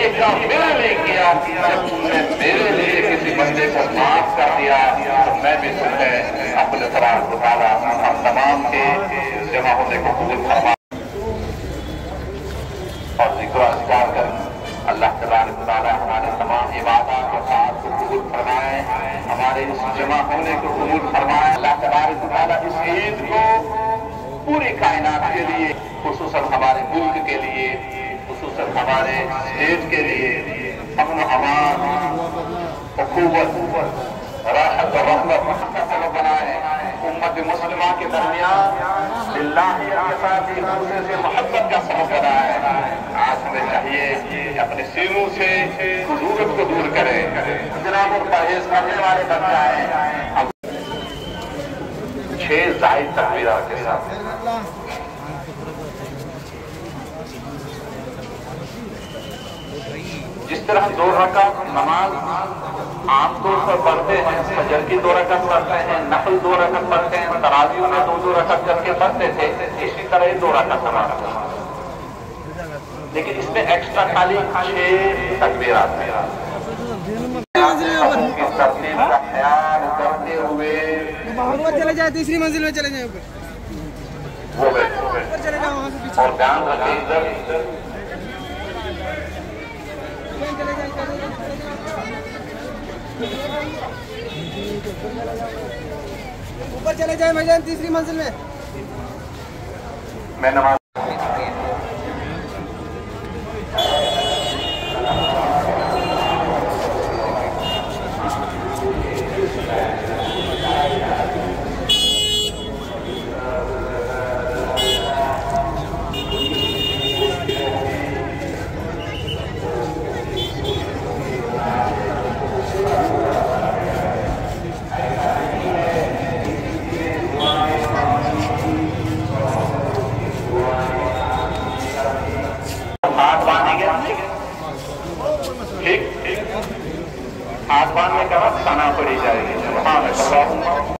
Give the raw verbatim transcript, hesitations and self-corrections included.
ये काम मेरे लिए किया, जब तुमने मेरे लिए किसी बंदे को माफ कर दिया तो मैं भी तुम्हें अपने तबारक व तआला हम तमाम के जमा होने को कबूल फरमा और जिक्र अस्कार कर अल्लाह तबारक व तआला हमारे तमाम इबादत और साथ को कबूल फरमाए, हमारे इस जमा होने को कबूल फरमाए। अल्लाह तबारक व तआला इस ईद को पूरी कायनात के लिए, खुसूसन हमारे मुल्क के लिए, खुसूसन हमारे स्टेट के लिए अमन अमान, हुकूमत, राहत और रहमत का सबब बनाए। उम्मत मुस्लिमा के दरमियान बिल्लाहियत के साथ एक दूसरे से मोहब्बत का सबब बनाए। आज हमें चाहिए कि अपने सीनों से ज़रूरत को दूर करें, जनाब और परहेज करने वाले बन जाए। छह जायद तकबीरात के साथ जिस तरह दो रकात नमाज आमतौर पर पढ़ते हैं, फजर की दो रकात पढ़ते हैं, नफल दो रकात पढ़ते हैं, तरावियों में दो दो रकात करके पढ़ते थे, इसी तरह दो रकात नमाज, लेकिन इसमें एक्स्ट्रा खाली छह तकबीरात में तरतीब का ख्याल करते हुए ऊपर चले जाए, तीसरी मंजिल में चले जाए, ऊपर वो ऊपर चले जाओ, वहां से पीछे और ध्यान रखें इधर ऊपर चले जाए भाईजान, तीसरी मंजिल में। मैं नमाज हाथ बांधने के बाद खाना पड़ी जाएगी।